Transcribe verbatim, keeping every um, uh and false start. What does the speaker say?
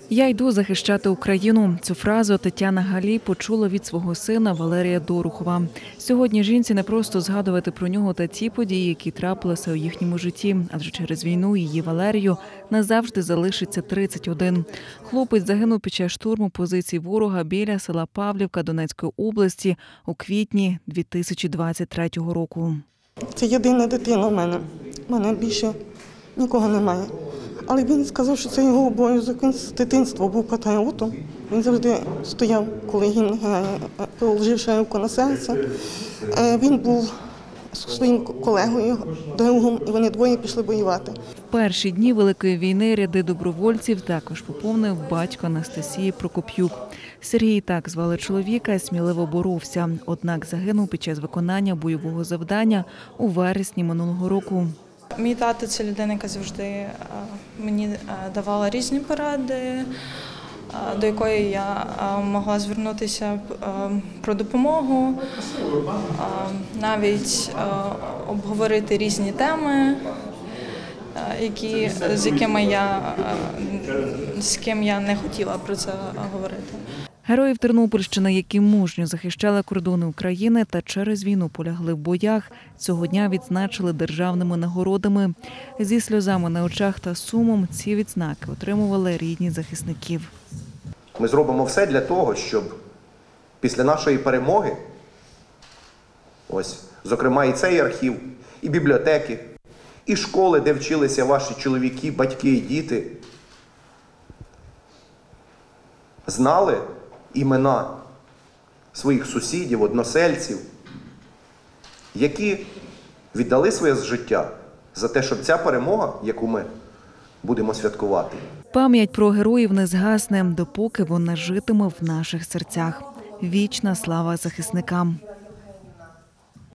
«Я йду захищати Україну». Цю фразу Тетяна Галій почула від свого сина Валерія Дорохова. Сьогодні жінці не просто згадувати про нього та ті події, які трапилися у їхньому житті, адже через війну її Валерію назавжди залишиться тридцять один. Хлопець загинув під час штурму позицій ворога біля села Павлівка Донецької області у квітні дві тисячі двадцять третього року. Це єдина дитина в мене. У мене більше нікого немає. Але він сказав, що це його обов'язок. Він з дитинства був патріотом. Він завжди стояв, коли гімн грає, положив шайбку на серце. Він був зі своїм колегою, другом, і вони двоє пішли воювати. В перші дні Великої війни ряди добровольців також поповнив батько Анастасії Прокоп'юк. Сергій, так звали чоловіка, сміливо боровся, однак загинув під час виконання бойового завдання у вересні минулого року. Мій тато – це людина, яка завжди мені давала різні поради, до якої я могла звернутися про допомогу, навіть обговорити різні теми, які, з якими я, з ким я не хотіла про це говорити. Героїв Тернопільщини, які мужньо захищали кордони України та через війну полягли в боях, цього дня відзначили державними нагородами. Зі сльозами на очах та сумом ці відзнаки отримували рідні захисників. Ми зробимо все для того, щоб після нашої перемоги, ось, зокрема і цей архів, і бібліотеки, і школи, де вчилися ваші чоловіки, батьки і діти, знали імена своїх сусідів, односельців, які віддали своє життя за те, щоб ця перемога, яку ми будемо святкувати. Пам'ять про героїв не згасне, допоки вона житиме в наших серцях. Вічна слава захисникам!